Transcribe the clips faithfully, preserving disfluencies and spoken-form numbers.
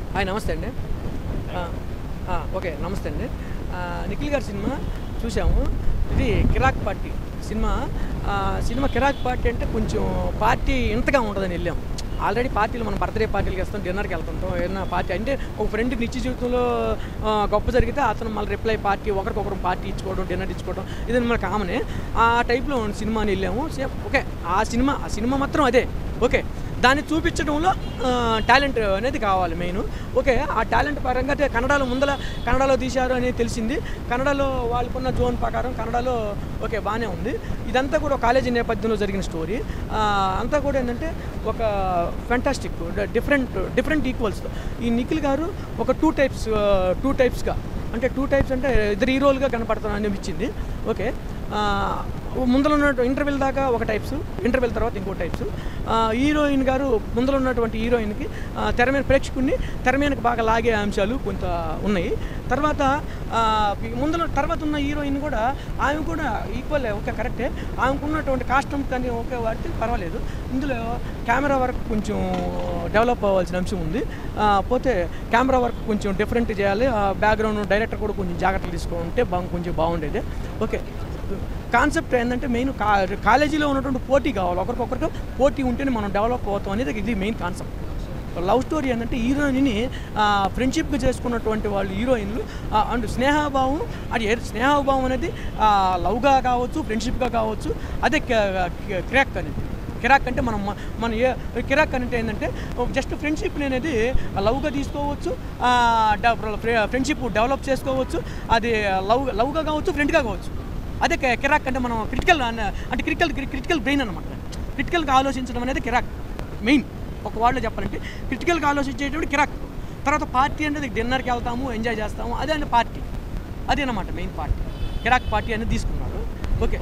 Hi నమస్తే అండి. Okay నమస్తే అండి. నిఖిల్ గారి సినిమా చూసాము. ఇది Kirrak Party cinema. Cinema Kirrak Party అంటే కొంచెం పార్టీ ఇంతగా ఉంటుందని వెళ్ళాం. ఆల్రెడీ పార్టీలు మనం బర్త్డే పార్టీలకు వెళ్తాం, డిన్నర్కి వెళ్తుంటాం. ఏదైనా పార్టీ అంటే ఒక ఫ్రెండ్కి నిత్య జీవితంలో గొప్ప జరిగితే అతను మళ్ళీ రిప్లై పార్టీ ఒకరికొకరు పార్టీ ఇచ్చుకోవడం, డిన్నర్ ఇచ్చుకోవడం ఇది మన కామనే. ఆ టైప్లో సినిమాని వెళ్ళాము. సేమ్ ఓకే ఆ సినిమా ఆ సినిమా మాత్రం అదే ఓకే. దాన్ని చూపించడంలో టాలెంట్ అనేది కావాలి మెయిన్. ఓకే ఆ టాలెంట్ పరంగా అంటే కన్నడలో ముందర కన్నడలో తీశారు అనేది తెలిసింది. కన్నడలో వాళ్ళకున్న జోన్ ప్రకారం కన్నడలో ఓకే బాగానే ఉంది. ఇదంతా కూడా కాలేజీ నేపథ్యంలో జరిగిన స్టోరీ. అంతా కూడా ఏంటంటే ఒక ఫ్యాంటాస్టిక్ డిఫరెంట్ డిఫరెంట్ ఈక్వల్స్తో ఈ నిఖిల్ గారు ఒక టూ టైప్స్ టూ టైప్స్గా అంటే టూ టైప్స్ అంటే ఇద్దరు హీరోలుగా కనపడతాను అనిపించింది. ఓకే ముందర ఉన్న ఇంటర్వెల్ దాకా ఒక టైప్స్, ఇంటర్వెల్ తర్వాత ఇంకో టైప్స్. హీరోయిన్ గారు ముందర ఉన్నటువంటి హీరోయిన్కి తెర మీద ప్రేక్షకుడిని తెర మీదకి బాగా లాగే అంశాలు కొంత ఉన్నాయి. తర్వాత ముందర తర్వాత ఉన్న హీరోయిన్ కూడా ఆమె కూడా ఈక్వల్ ఓకే కరెక్టే. ఆమెకు ఉన్నటువంటి కాస్ట్యూమ్ కానీ ఓకే వాడితే పర్వాలేదు. ఇందులో కెమెరా వర్క్ కొంచెం డెవలప్ అవ్వాల్సిన అంశం ఉంది. పోతే కెమెరా వర్క్ కొంచెం డిఫరెంట్ చేయాలి. బ్యాక్గ్రౌండ్ డైరెక్టర్ కూడా కొంచెం జాగ్రత్తలు తీసుకుంటే బాగా కొంచెం బాగుండేది. ఓకే కాన్సెప్ట్ ఏంటంటే మెయిన్ కా కాలేజీలో ఉన్నటువంటి పోటీ కావాలి. ఒకరికొకరికి పోటీ ఉంటేనే మనం డెవలప్ అవుతాం అనేది ఇది మెయిన్ కాన్సెప్ట్. లవ్ స్టోరీ ఏంటంటే హీరోయిన్ని ఫ్రెండ్షిప్గా చేసుకున్నటువంటి వాళ్ళు హీరోయిన్లు అండ్ స్నేహభావం అది స్నేహభావం అనేది లవ్గా కావచ్చు, ఫ్రెండ్షిప్గా కావచ్చు. అదే కిరాక్ అనేది. కిరాక్ అంటే మనం మన ఏ కిరాక్ అంటే ఏంటంటే జస్ట్ ఫ్రెండ్షిప్ని అనేది లవ్గా తీసుకోవచ్చు, ఫ్రెండ్షిప్ డెవలప్ చేసుకోవచ్చు. అది లవ్ లవ్గా కావచ్చు, ఫ్రెండ్గా కావచ్చు. అదే కిరాక్ అంటే మనం క్రిటికల్ అంటే క్రిటికల్ క్రిటికల్ బ్రెయిన్ అనమాట. క్రిటికల్గా ఆలోచించడం అనేది కిరాక్ మెయిన్. ఒక వాళ్ళలో చెప్పాలంటే క్రిటికల్గా ఆలోచించేటువంటి కిరాక్. తర్వాత పార్టీ అనేది డిన్నర్కి వెళ్తాము, ఎంజాయ్ చేస్తాము, అదే అంటే పార్టీ. అదేనమాట మెయిన్ పార్టీ. కిరాక్ పార్టీ అనేది తీసుకున్నారు. ఓకే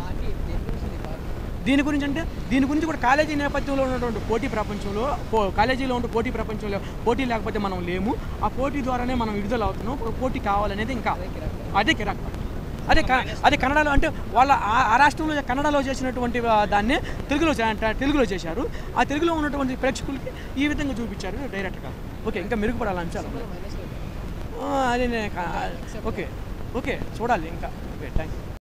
దీని గురించి అంటే దీని గురించి కూడా కాలేజీ నేపథ్యంలో ఉన్నటువంటి పోటీ ప్రపంచంలో కాలేజీలో ఉండే పోటీ ప్రపంచంలో పోటీ లేకపోతే మనం లేము. ఆ పోటీ ద్వారానే మనం విడుదల అవుతున్నాం. పోటీ కావాలనేది ఇంకా అదే కిరాక్ పార్టీ. అదే అదే కన్నడలో అంటే వాళ్ళ ఆ రాష్ట్రంలో కన్నడలో చేసినటువంటి దాన్ని తెలుగులో తెలుగులో చేశారు. ఆ తెలుగులో ఉన్నటువంటి ప్రేక్షకులకి ఈ విధంగా చూపించారు డైరెక్టర్ గారు. ఓకే ఇంకా మెరుగుపడాలి అంశాలు అదే ఓకే ఓకే చూడాలి ఇంకా. Okay thank you.